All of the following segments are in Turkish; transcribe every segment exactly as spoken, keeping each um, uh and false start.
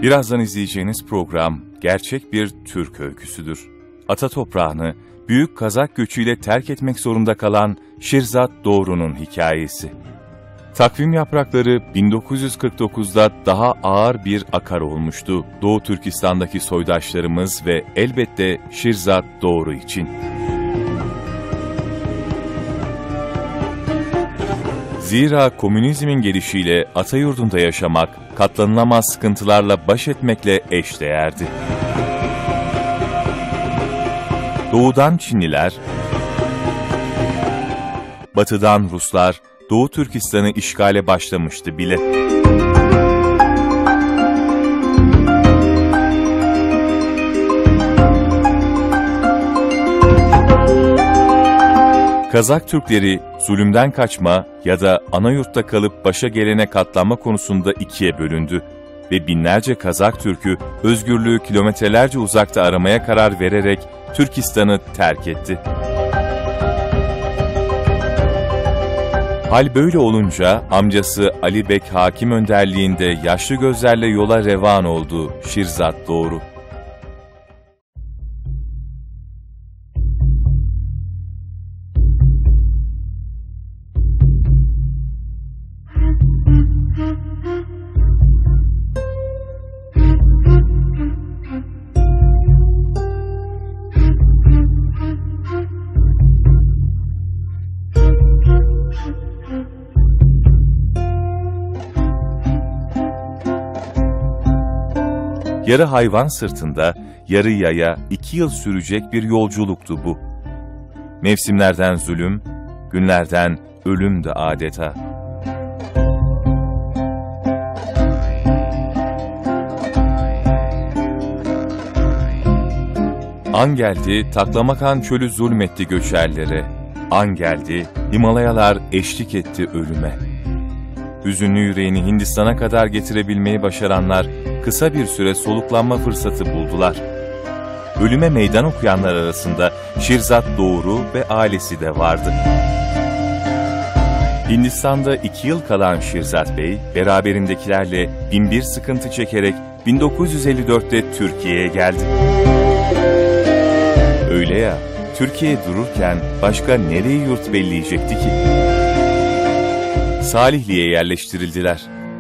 Birazdan izleyeceğiniz program gerçek bir Türk öyküsüdür. Ata toprağını büyük Kazak göçüyle terk etmek zorunda kalan Şirzat Doğru'nun hikayesi. Takvim yaprakları bin dokuz yüz kırk dokuzda daha ağır bir akar olmuştu Doğu Türkistan'daki soydaşlarımız ve elbette Şirzat Doğru için. Zira komünizmin gelişiyle Atayurdu'nda yaşamak, katlanılamaz sıkıntılarla baş etmekle eşdeğerdi. Doğudan Çinliler, batıdan Ruslar, Doğu Türkistan'ı işgale başlamıştı bile. Kazak Türkleri zulümden kaçma ya da ana yurtta kalıp başa gelene katlanma konusunda ikiye bölündü ve binlerce Kazak Türk'ü özgürlüğü kilometrelerce uzakta aramaya karar vererek Türkistan'ı terk etti. Hal böyle olunca amcası Ali Bek Hakim önderliğinde yaşlı gözlerle yola revan oldu Şirzat Doğru. Yarı hayvan sırtında, yarı yaya iki yıl sürecek bir yolculuktu bu. Mevsimlerden zulüm, günlerden ölüm de adeta. An geldi, Taklamakan çölü zulmetti göçerlere. An geldi, Himalayalar eşlik etti ölüme. Hüzünlü yüreğini Hindistan'a kadar getirebilmeyi başaranlar, kısa bir süre soluklanma fırsatı buldular. Ölüme meydan okuyanlar arasında Şirzat Doğru ve ailesi de vardı. Hindistan'da iki yıl kalan Şirzat Bey, beraberindekilerle bin bir sıkıntı çekerek bin dokuz yüz elli dörtte Türkiye'ye geldi. Öyle ya, Türkiye dururken başka nereyi yurt belleyecekti ki? Salihli'ye yerleştirildiler.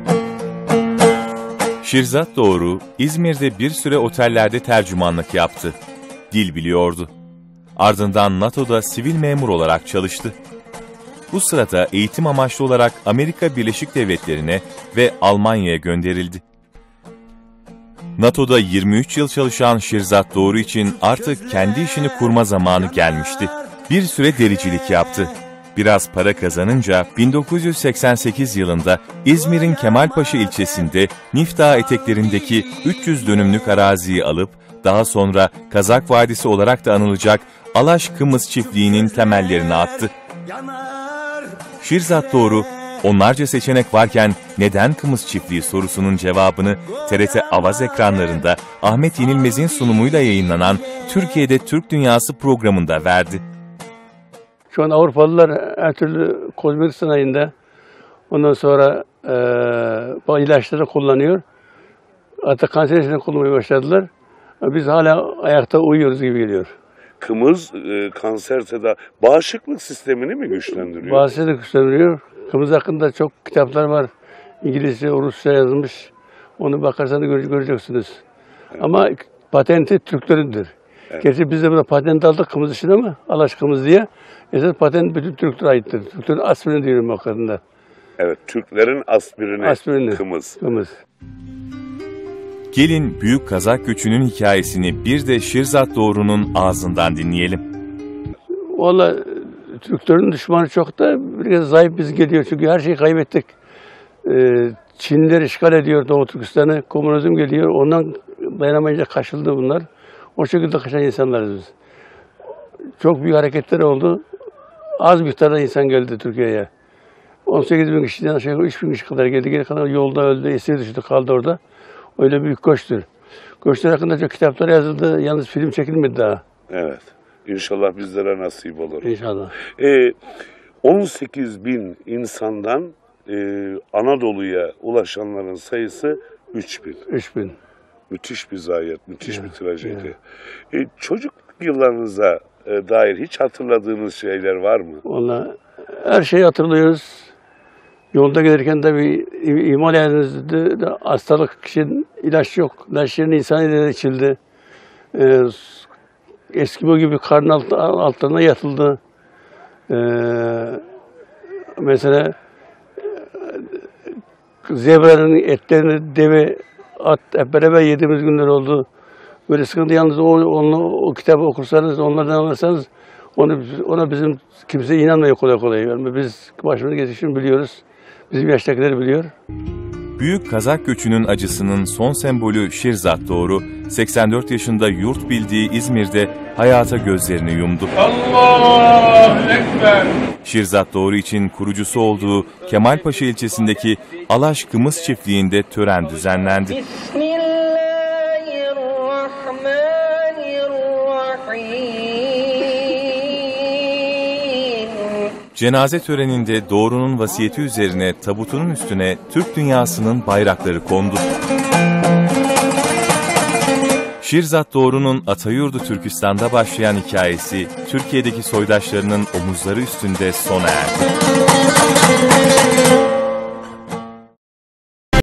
Şirzat Doğru, İzmir'de bir süre otellerde tercümanlık yaptı. Dil biliyordu. Ardından NATO'da sivil memur olarak çalıştı. Bu sırada eğitim amaçlı olarak Amerika Birleşik Devletleri'ne ve Almanya'ya gönderildi. NATO'da yirmi üç yıl çalışan Şirzat Doğru için artık kendi işini kurma zamanı gelmişti. Bir süre dericilik yaptı. Biraz para kazanınca bin dokuz yüz seksen sekiz yılında İzmir'in Kemalpaşa ilçesinde Nif Dağı eteklerindeki üç yüz dönümlük araziyi alıp daha sonra Kazak Vadisi olarak da anılacak Alaş Kımız çiftliğinin temellerini attı. Şirzat Doğru, onlarca seçenek varken neden Kımız çiftliği sorusunun cevabını T R T Avaz ekranlarında Ahmet Yenilmez'in sunumuyla yayınlanan Türkiye'de Türk Dünyası programında verdi. Şu an Avrupalılar her türlü kozmetik sanayinde, ondan sonra e, ilaçları kullanıyor. Hatta kanser için kullanmaya başladılar. Biz hala ayakta uyuyoruz gibi geliyor. Kımız e, kanser tedavi, bağışıklık sistemini mi güçlendiriyor? Bağışıklık güçlendiriyor. Kımız hakkında çok kitaplar var. İngilizce, Rusça yazılmış. Onu bakarsanız göre, göreceksiniz. Evet. Ama patenti Türklerindir. Evet. Gerçi biz de burada patent aldık kımız için ama Alaş Kımız diye. Esas patent bütün Türklere aittir. Türklerin aspirini diyorum o kadında. Evet, Türklerin aspirini, aspirini kımız. kımız. Gelin büyük Kazak göçünün hikayesini bir de Şirzat Doğru'nun ağzından dinleyelim. Vallahi Türklerin düşmanı çok da biraz zayıf biz geliyor çünkü her şeyi kaybettik. Ee, Çinliler işgal ediyor Doğu Türkistan'ı, komünizm geliyor. Ondan dayanamayınca kaçıldı bunlar. O şekilde kaçan insanlarız biz. Çok büyük hareketler oldu. Az miktarda insan geldi Türkiye'ye. on sekiz bin kişiden aşağı yukarı üç bin kişi kadar geldi. Geri kalan yolda öldü, esir düştü, kaldı orada. Öyle büyük göçtür. Göçler hakkında çok kitaplar yazıldı. Yalnız film çekilmedi daha. Evet. İnşallah bizlere nasip olur. İnşallah. Ee, on sekiz bin insandan e, Anadolu'ya ulaşanların sayısı üç bin. üç bin. Müthiş bir zayiat, müthiş Ya, bir trajedi. E, çocuk yıllarınıza e, dair hiç hatırladığınız şeyler var mı? Ona her şeyi hatırlıyoruz. Yolda gelirken de bir ihmal edildi. Hastalık için ilaç yok. İlaçların insan eliyle içildi. Ee, Eskimo gibi karın alt, altlarına yatıldı. Ee, mesela zebranın etlerini deve, at hep beraber yediğimiz günler oldu. Böyle sıkıntı yalnız o, onu, o kitabı okursanız, onlardan alırsanız onu, ona bizim kimse inanmıyor kolay kolay. Yani biz başımıza geçişini biliyoruz. Bizim yaştakiler biliyor. Büyük Kazak göçünün acısının son sembolü Şirzat Doğru, seksen dört yaşında yurt bildiği İzmir'de hayata gözlerini yumdu. Allahu Ekber! Şirzat Doğru için kurucusu olduğu Kemalpaşa ilçesindeki Alaş Kımız çiftliğinde tören düzenlendi. Cenaze töreninde Doğru'nun vasiyeti üzerine tabutunun üstüne Türk dünyasının bayrakları kondu. Şirzat Doğru'nun Atayurdu Türkistan'da başlayan hikayesi, Türkiye'deki soydaşlarının omuzları üstünde sona erdi.